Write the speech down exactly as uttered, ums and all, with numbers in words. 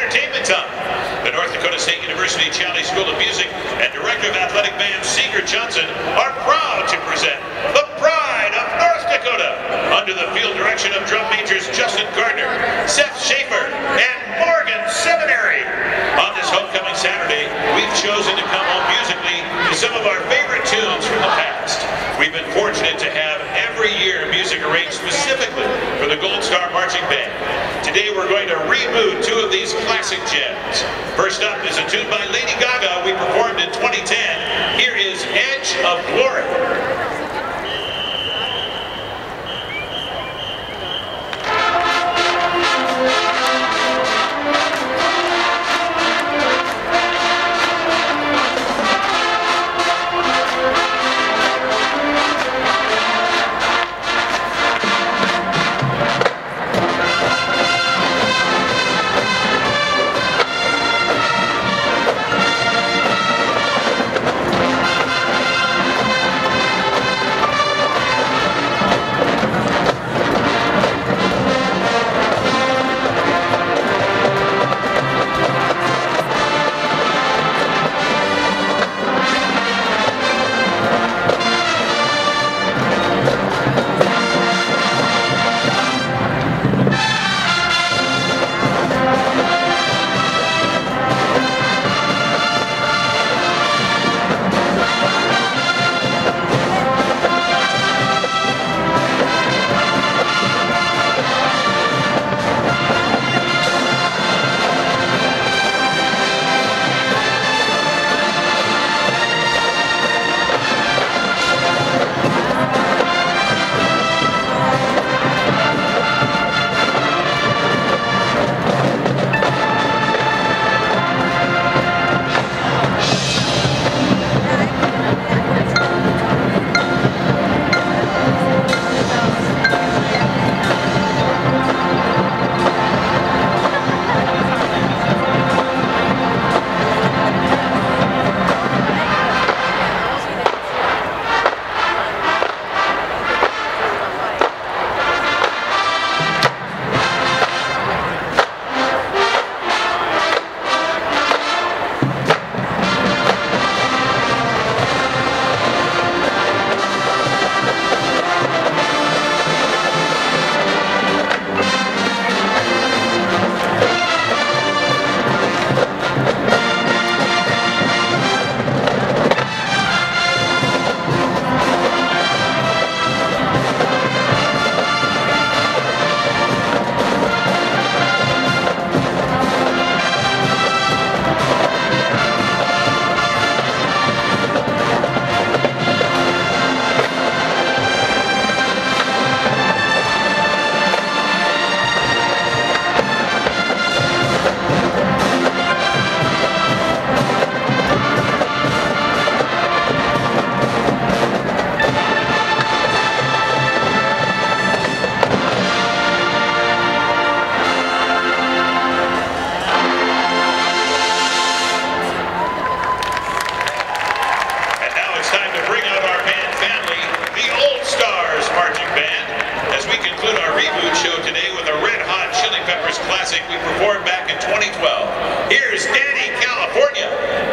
entertainment time. The North Dakota State University Challenge School of Music and Director of Athletic Band Seeger Johnson are proud to present the Pride of North Dakota under the field direction of drum majors Justin Gardner, Seth Schaefer, and Morgan Seminary. On this homecoming Saturday, we've chosen to come home musically to some of our favorite tunes from the past. We've been fortunate to have every year music arranged specifically for the Gold Star Marching Band. Today we're going to reboot two of these classic gems. First up is a tune by Lady Gaga we performed in twenty ten. Here is Edge of Glory. Reboot Show today with a red Hot Chilli Peppers classic we performed back in twenty twelve. Here's Dani California.